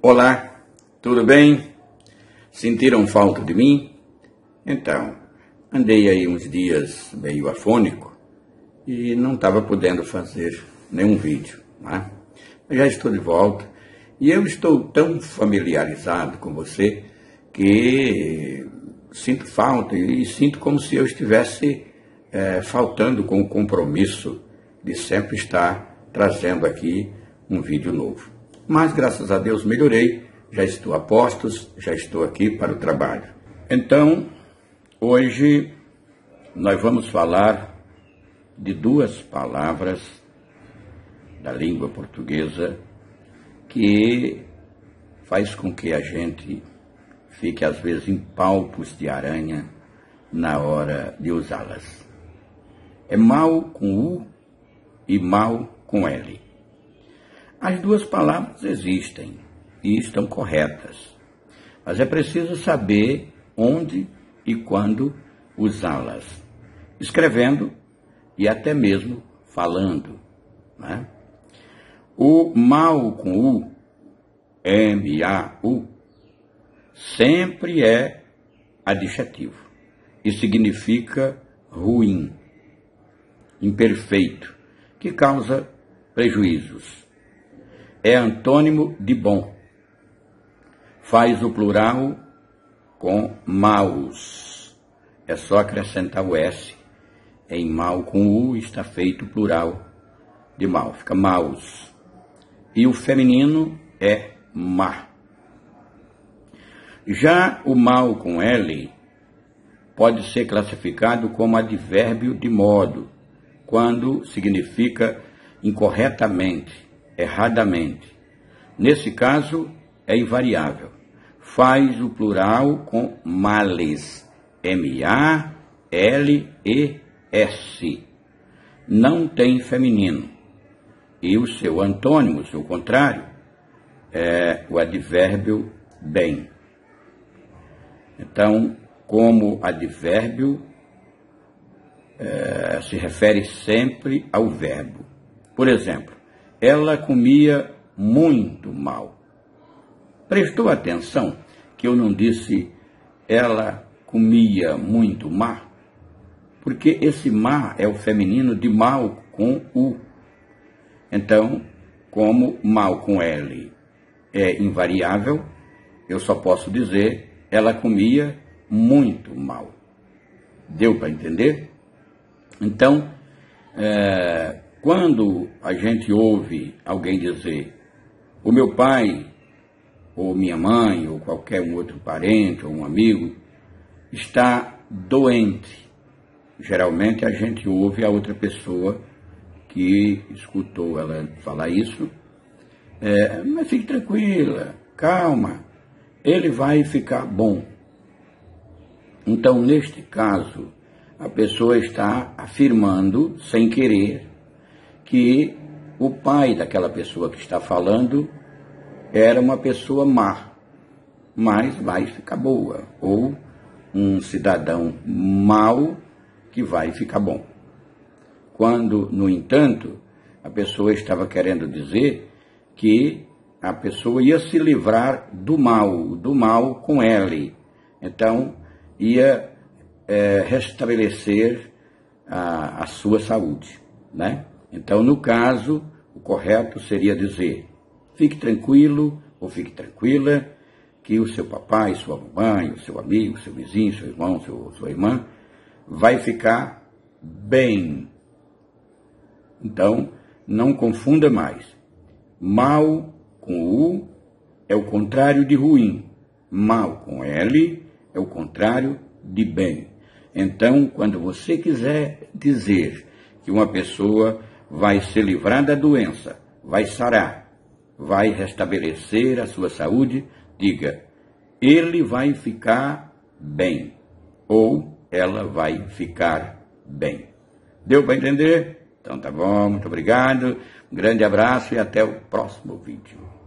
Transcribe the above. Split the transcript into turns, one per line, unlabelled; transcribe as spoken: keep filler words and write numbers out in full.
Olá, tudo bem? Sentiram falta de mim? Então, andei aí uns dias meio afônico e não estava podendo fazer nenhum vídeo, né? Já estou de volta e eu estou tão familiarizado com você que sinto falta e sinto como se eu estivesse é, faltando com o compromisso de sempre estar trazendo aqui um vídeo novo. Mas, graças a Deus, melhorei, já estou a postos, já estou aqui para o trabalho. Então, hoje nós vamos falar de duas palavras da língua portuguesa que faz com que a gente fique, às vezes, em palpos de aranha na hora de usá-las. É mal com U e mal com L. As duas palavras existem e estão corretas, mas é preciso saber onde e quando usá-las, escrevendo e até mesmo falando, né? O mal com U, M A U, sempre é adjetivo e significa ruim, imperfeito, que causa prejuízos. É antônimo de bom. Faz o plural com maus. É só acrescentar o S. Em mal com U está feito o plural de mal. Fica maus. E o feminino é má. Já o mal com L pode ser classificado como advérbio de modo, quando significa incorretamente, erradamente. Nesse caso, é invariável. Faz o plural com males. M A L E S. Não tem feminino. E o seu antônimo, o seu contrário, é o advérbio bem. Então, como advérbio, é, se refere sempre ao verbo. Por exemplo, ela comia muito mal. Prestou atenção que eu não disse ela comia muito má? Porque esse má é o feminino de mal com U. Então, como mal com L é invariável, eu só posso dizer ela comia muito mal. Deu para entender? Então, é, quando a gente ouve alguém dizer o meu pai, ou minha mãe, ou qualquer um outro parente, ou um amigo, está doente, geralmente a gente ouve a outra pessoa que escutou ela falar isso, é, mas fique tranquila, calma, ele vai ficar bom. Então, neste caso, a pessoa está afirmando, sem querer, que o pai daquela pessoa que está falando era uma pessoa má, mas vai ficar boa, ou um cidadão mau que vai ficar bom. Quando, no entanto, a pessoa estava querendo dizer que a pessoa ia se livrar do mal, do mal com L. Então, ia é, restabelecer a, a sua saúde, né? Então, no caso, o correto seria dizer, fique tranquilo ou fique tranquila, que o seu papai, sua mamãe, o seu amigo, seu vizinho, seu irmão, seu, sua irmã, vai ficar bem. Então, não confunda mais. Mal com U é o contrário de ruim. Mal com L é o contrário de bem. Então, quando você quiser dizer que uma pessoa vai se livrar da doença, vai sarar, vai restabelecer a sua saúde, diga, ele vai ficar bem, ou ela vai ficar bem. Deu para entender? Então tá bom, muito obrigado, um grande abraço e até o próximo vídeo.